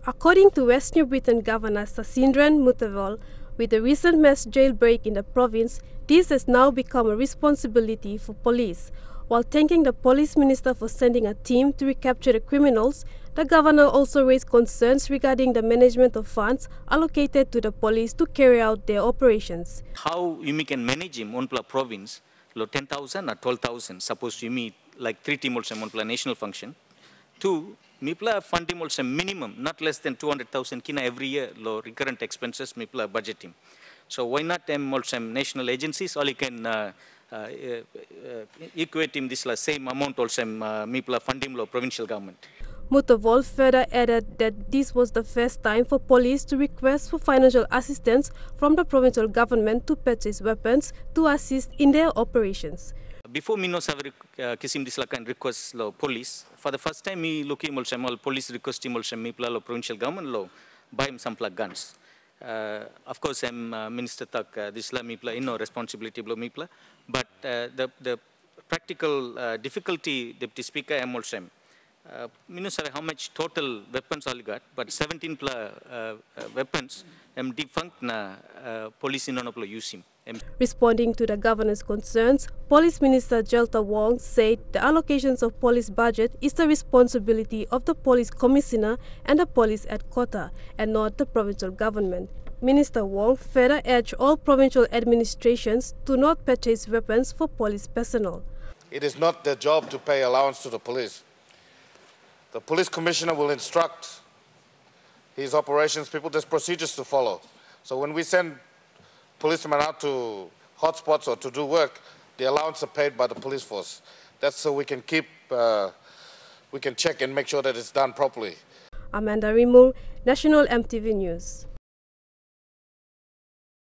According to West New Britain Governor Sasindran Muthuvel, with the recent mass jailbreak in the province, this has now become a responsibility for police. While thanking the police minister for sending a team to recapture the criminals, the governor also raised concerns regarding the management of funds allocated to the police to carry out their operations. How you can manage him on the province, 10,000 or 12,000, suppose you meet like 3 team also on the national function. 2, Mipla fund him also minimum, not less than 200,000 kina every year, low recurrent expenses, Mipla budget him. So why not them also national agencies, or you can equate him this same amount also Mipla fund him low provincial government. Muthuvel further added that this was the first time for police to request for financial assistance from the provincial government to purchase weapons to assist in their operations. Before me no savary kisim this kind request law police, for the first time me looking also all police request him also Mipla law provincial government law buy him some guns. Of course I'm minister tak this la Mipla no responsibility below Mipla, but the practical difficulty deputy speaker am also Minister, how much total weapons all you got? But 17 weapons, defunct na police in no use him. Responding to the governor's concerns, Police Minister Jelta Wong said the allocations of police budget is the responsibility of the police commissioner and the police headquarters, and not the provincial government. Minister Wong further urged all provincial administrations to not purchase weapons for police personnel. It is not their job to pay allowance to the police. The police commissioner will instruct his operations people. There's procedures to follow. So when we send policemen out to hotspots or to do work, the allowance are paid by the police force. That's so we can check and make sure that it's done properly. Amanda Rimur, National EMTV News.